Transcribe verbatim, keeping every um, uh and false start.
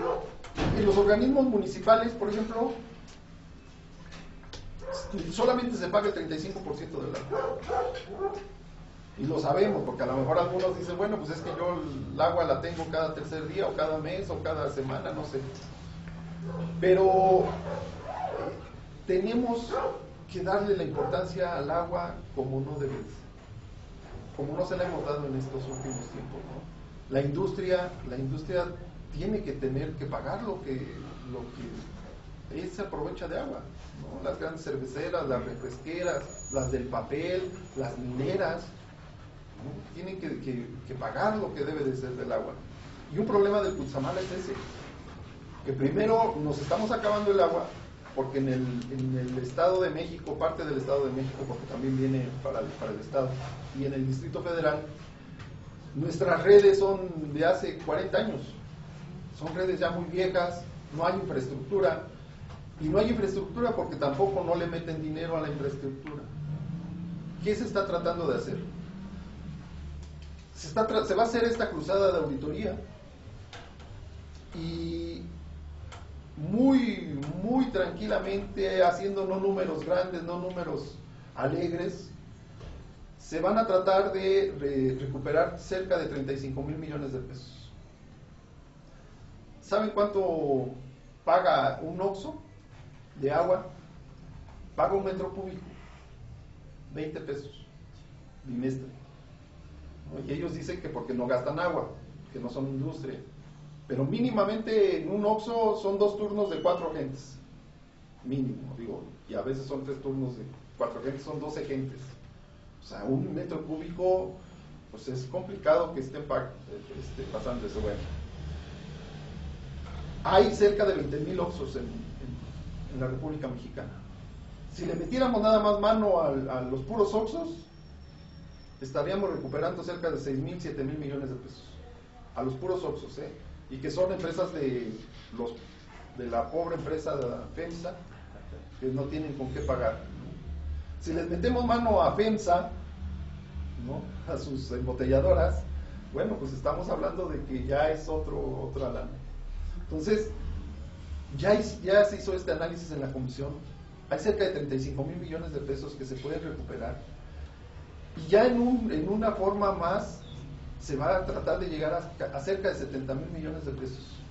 en los organismos municipales, por ejemplo, solamente se paga el treinta y cinco por ciento del agua. Y lo sabemos, porque a lo mejor algunos dicen, bueno, pues es que yo el agua la tengo cada tercer día, o cada mes, o cada semana, no sé. Pero tenemos que darle la importancia al agua como no debe ser, como no se la hemos dado en estos últimos tiempos, ¿no? La industria, la industria tiene que tener que pagar lo que, lo que se aprovecha de agua, ¿no? Las grandes cerveceras, las refresqueras, las del papel, las mineras, ¿no? Tienen que, que, que pagar lo que debe de ser del agua. Y un problema del Cutzamala es ese, que primero nos estamos acabando el agua, porque en el, en el Estado de México, parte del Estado de México, porque también viene para el, para el Estado, y en el Distrito Federal, nuestras redes son de hace cuarenta años, son redes ya muy viejas, no hay infraestructura, y no hay infraestructura porque tampoco no le meten dinero a la infraestructura. ¿Qué se está tratando de hacer? Se, está tra- se va a hacer esta cruzada de auditoría, y muy, muy tranquilamente, haciendo no números grandes, no números alegres, se van a tratar de re- recuperar cerca de treinta y cinco mil millones de pesos. ¿Saben cuánto paga un Oxxo de agua? Paga un metro cúbico, veinte pesos, bimestre, ¿no? Y ellos dicen que porque no gastan agua, que no son industria. Pero mínimamente en un Oxxo son dos turnos de cuatro gentes, mínimo, digo, y a veces son tres turnos de cuatro gentes, son doce gentes. O sea, un metro cúbico, pues es complicado que estén pa este, pasando eso. Bueno, hay cerca de veinte mil Oxxos en, en, en la República Mexicana. Si le metiéramos nada más mano a, a los puros Oxxos, estaríamos recuperando cerca de seis mil, siete mil millones de pesos. A los puros Oxxos, ¿eh? Y que son empresas de, los, de la pobre empresa de FEMSA, que no tienen con qué pagar. Si les metemos mano a FEMSA, ¿no?, a sus embotelladoras, bueno, pues estamos hablando de que ya es otro, otra lana. Entonces, ya, ya se hizo este análisis en la comisión, hay cerca de treinta y cinco mil millones de pesos que se pueden recuperar, y ya en, un, en una forma más se va a tratar de llegar a, a cerca de setenta mil millones de pesos.